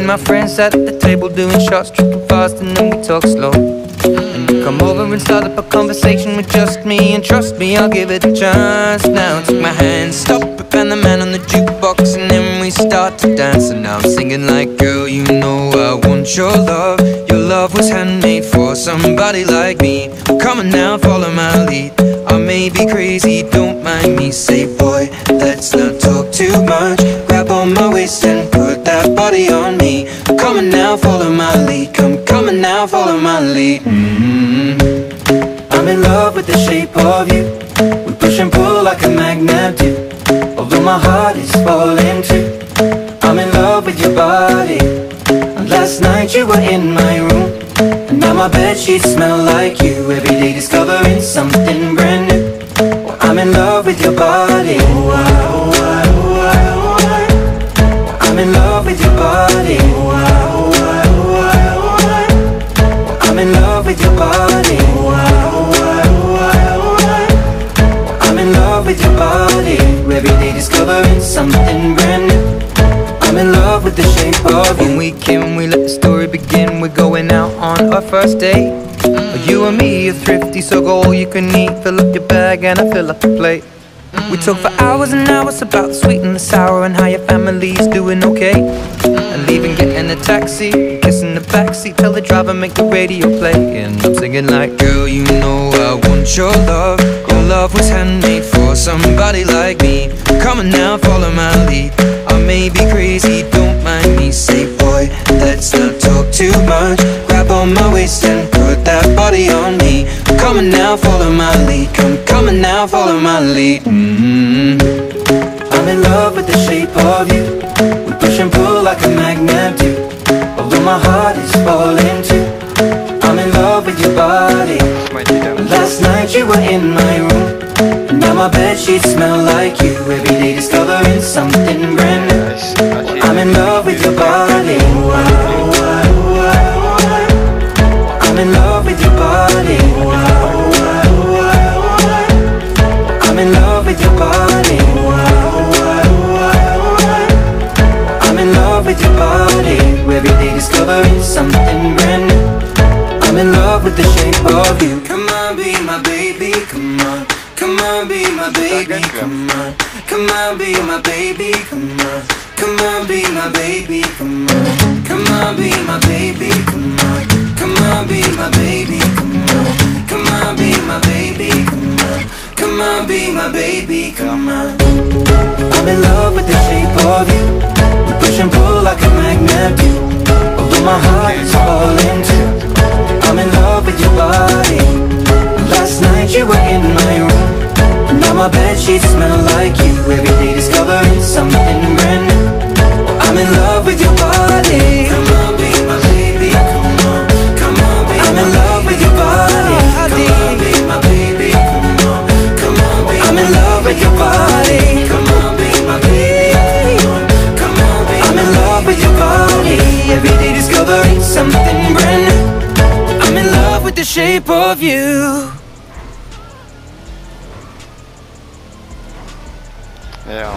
my friends sat at the table doing shots, tripping fast, and then we talk slow. And you come over and start up a conversation with just me, and trust me, I'll give it a chance. Now take my hand, stop it, and the man on the jukebox, and then we start to dance. And now I'm singing like, girl, you know I want your love. Your love was handmade for somebody like me. Come on now, follow my lead. I may be crazy, don't mind me. Say, boy, let's not talk too much. Grab on my waist and put that body on me. Come on now, follow my lead. Come on now, follow my lead. I'm in love with the shape of you. We push and pull like a magnet do. Although my heart is falling too, I'm in love with your body. And last night you were in my room, and now my bedsheets smell like you. Every day discovering something brand new. Well, I'm in love with your body. I'm in love with your body. I'm in love with your body. I'm in love with your body. Every day discovering something brand new. I'm in love with the shape of you. When we came, we let the story begin. We're going out on our first date. You and me are thrifty, so go all you can eat. Fill up your bag and I fill up the plate. We talk for hours and hours about the sweet and the sour, and how your family's doing okay. And leaving, getting a taxi, kissing the backseat, tell the driver make the radio play. And I'm singing like, girl, you know I want your love. Your love was handmade for somebody like me. Come on now, follow my lead. I may be crazy, don't mind me. Say, boy, let's not talk too much. Grab on my waist and put that body on me. Come on now, follow my lead. Come on now, follow my lead. I'm in love with the shape of you. We push and pull like a magnet do. Although my heart is falling too, I'm in love with your body. Last night you were in my room, and now my bedsheets smell like you. Every day discovering something brand new. I'm in love with your body. I'm in love with your body. I'm in love with your body. I'm in love with your body. Every day discovering something brand new. I'm in love with the shape of you. Come on, be my baby, come on. Come on, be my baby, come on. Come on, be my baby, come on. Come on, be my baby, come on. Come on, be my baby, come on. Come on, be my baby, come on. Come on, be my baby, come on. Come on, be my baby, come on. I'm in love with the shape of you. We push and pull like a magnet do. Although my heart is falling too, I'm in love with your body. Last night you were in my room, and now my bedsheets smell like you. Every day discovering something brand new. I'm in love with your body. Come on, be my baby, come on. Come on, be I'm in love with your body. Come on, be my baby, come on. Come on, be I'm in love with your body. Come on, be my baby, come on. Come on, be I'm in love with your body. Every day discovering something brand new. I'm in love with the shape of you. Yeah.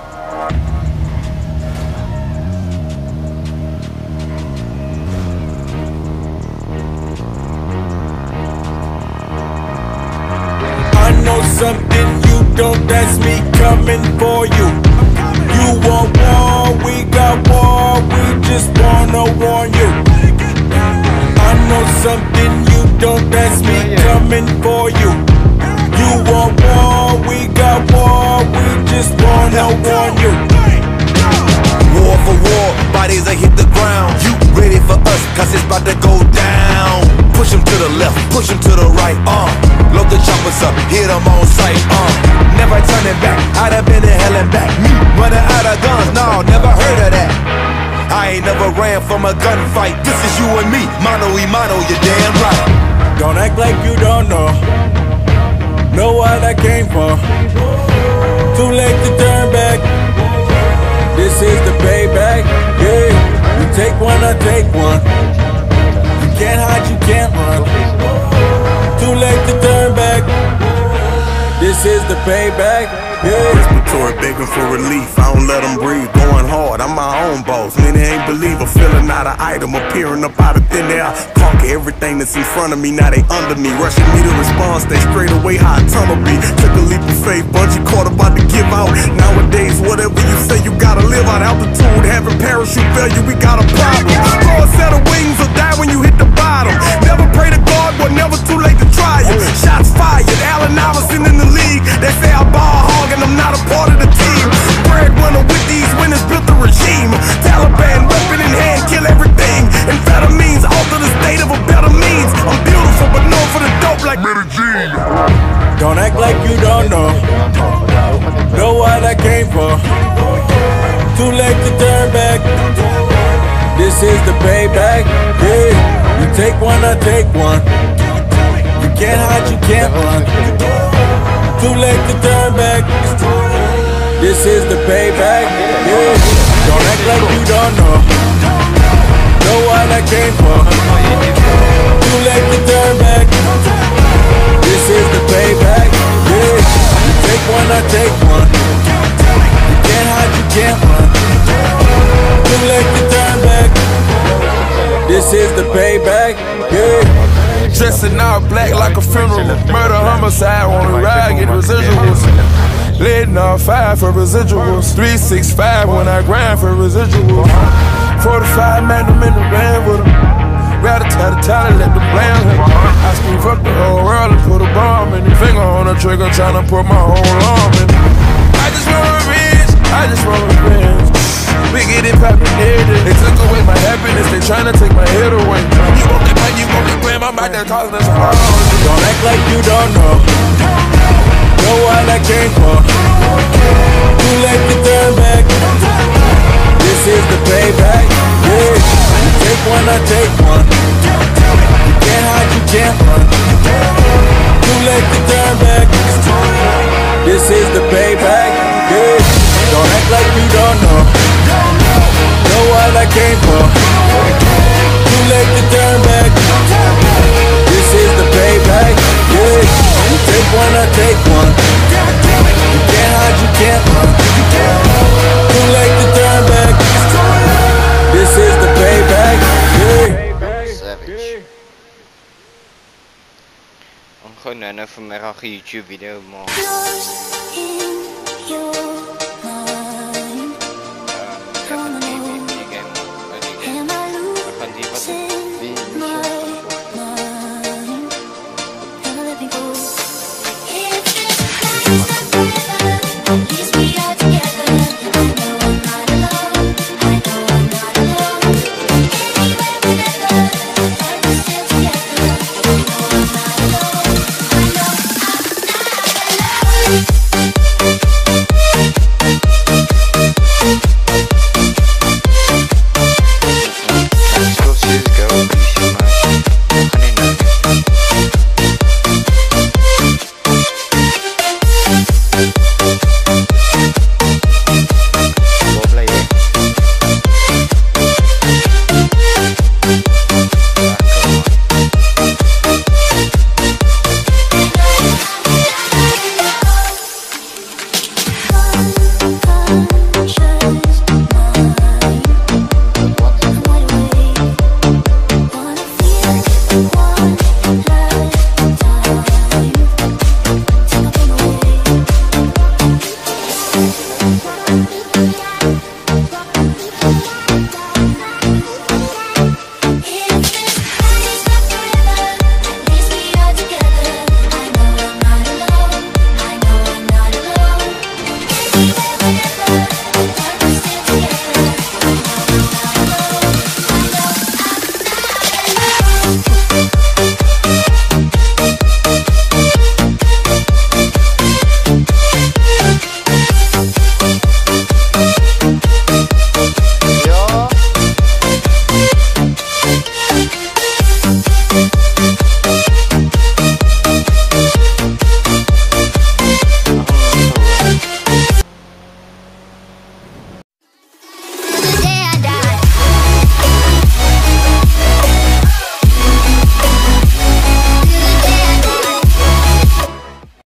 I know something you don't, that's me coming for you. You want war, we got war, we just wanna warn you. I know something you don't, that's me coming for you. You want war, we got war, we just wanna warn you. War for war, bodies that hit the ground. You ready for us, cause it's about to go down. Push them to the left, push them to the right, load the choppers up, hit them on sight, never turning back, I'd have been to hell and back. Me running out of guns, no, never heard of that. I ain't never ran from a gunfight. This is you and me, mano y mano, you're damn right. Don't act like you don't know what I came for. Too late to turn back. This is the payback. Yeah, you take one, I take one. You can't hide, you can't run. Too late to turn back. This This is the payback, yeah. Respiratory begging for relief, I don't let them breathe. Going hard, I'm my own boss. Many ain't believe a feeling out of item, appearing up out of thin air. Conquer everything that's in front of me, now they under me. Rushing me to respond, stay straight away, how a tunnel be. Took a leap of faith, bungee cord about to give out. Nowadays, whatever you say, you gotta live out. Altitude, having parachute failure, we got a problem. Throw a set of wings or die when you hit the bottom. Never pray to God, but never too late to try it. Shots fired, Allen Iverson in the league. They say I ball hog and I'm not a part of the team. Breadwinner with these winners built the regime. Taliban, weapon in hand, kill everything. Amphetamines, alter the state of a better means. I'm beautiful, but known for the dope like Medellin. Don't act like you don't know. Know what I came for. Too late to turn back. This is the payback, yeah. You take one, I take one. You can't hide, you can't run. Too late to turn back. This is the payback, yeah. Don't act like you don't know. Know what I came for. Too late to turn back. This is the payback, yeah. You take one, I take one. You can't hide, you can't run. Too late to turn back. This is the payback, yeah. Dressing all black like a funeral. Murder, homicide, on the ride, get residuals. Letting off 5 for residuals. 365 when I grind for residuals. 45 magnum in the van with them. Rather tie the tally, let the blame him. I speak fuck the whole world and put a bomb in your finger on the trigger, tryna put my whole arm in. I just want revenge, I just want revenge. We get it poppin', they took away my happiness, they tryna take my head away. You want that money, you want that plan, my mind that causing us harm. Don't act like you don't know. Know what I came for. Too late to turn back. This is the payback, yeah. You take one, I take one. You can't hide, you can't run. Too late to turn back. This is the payback, yeah. Don't act like you don't know. Know what I came for. Too late to turn back. This is the payback, yeah. You take one, I take one. You can't hide, you can't run. Too late to turn back. This is the payback, yeah. Savage. I'm gewoon een vanmiddag een YouTube video maken.